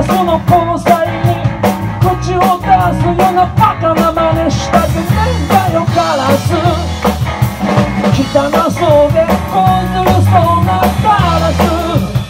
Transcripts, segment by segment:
スの交際に口を出すようなバカな真似したくねえんだよカラス。汚そうで小ずるそうなカラス。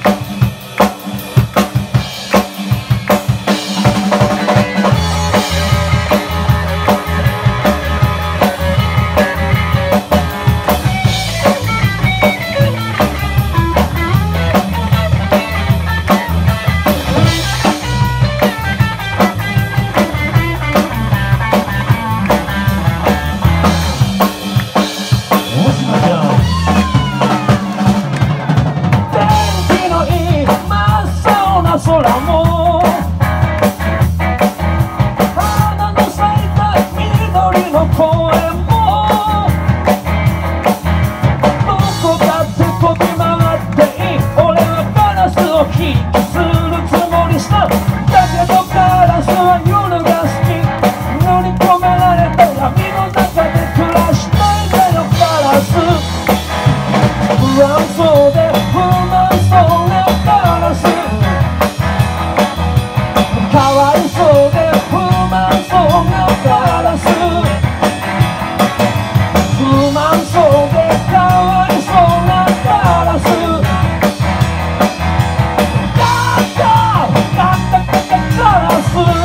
空も花の咲いた緑の公園もどこだって飛び回っていい。俺はカラスをひきするつもりした。だけどカラスは夜が好き。塗り込められた闇の中で暮らしたいんだよカラス。不安そうで不満そうなカラス。かわいそうで不満そうなカラス。不満そうでかわいそうなカラス。ガッガッガッガッガッカラス。